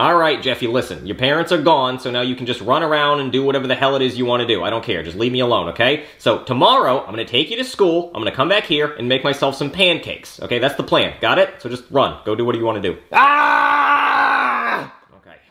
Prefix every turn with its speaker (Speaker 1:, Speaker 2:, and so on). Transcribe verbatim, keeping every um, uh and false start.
Speaker 1: Alright, Jeffy, listen. Your parents are gone, so now you can just run around and do whatever the hell it is you want to do. I don't care. Just leave me alone, okay? So, tomorrow, I'm gonna take you to school, I'm gonna come back here and make myself some pancakes. Okay, that's the plan. Got it? So just run. Go do what you want to do. Ah!